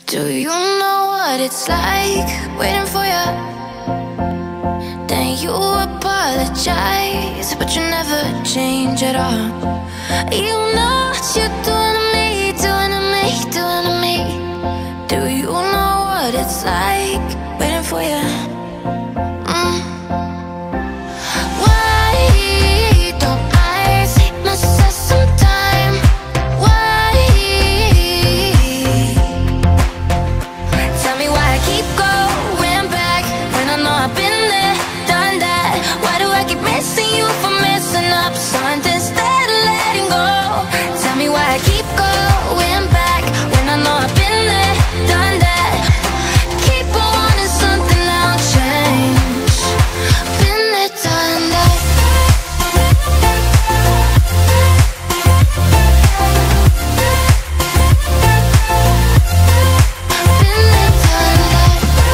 Do you know what it's like waiting for you? Then you apologize, but you never change at all. You know what you're doing to me, doing to me, doing to me. Do you know what it's like waiting for you? Why don't I take myself some time? Why? Tell me why I keep going back when I know I've been there, done that. Why do I keep missing you for messing up something instead of letting go? Tell me why I keep going back when I know I've been there, done that. Keep on wanting something that'll change. Been there, done that. Been there, done that.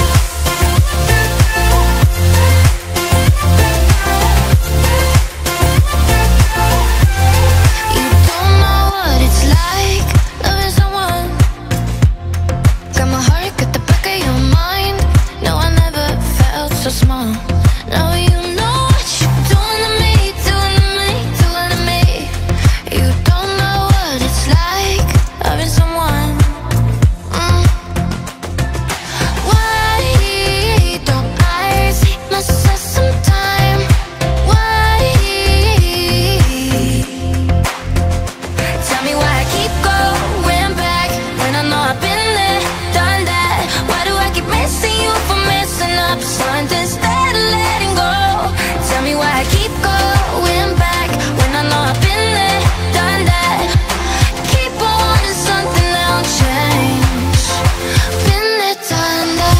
You don't know what it's like loving someone. Got my heart, got the back of your mind. No, I never felt so small. Now you know what you're doing to me, doing to me, doing to me. You don't know what it's like loving someone. Why don't I take myself some time? Why? Tell me why I keep going back when I know I've been there, done that. Why do I keep missing you for messing up something instead of letting go? Tell me why I keep going back when I know I've been there, done that. Keep on wanting something that'll change. Been there, done that.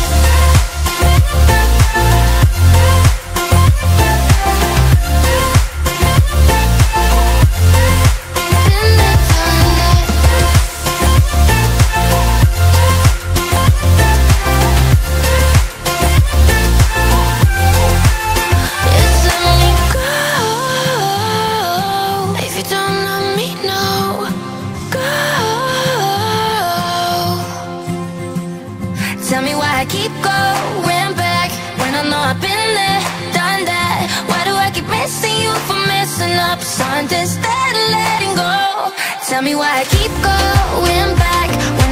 Been there, done that. Just let me go. If you don't let me know, go. Tell me why I keep going back when I know I've been there, done that. Why do I keep missing you for messing up something instead of letting go? Tell me why I keep going back when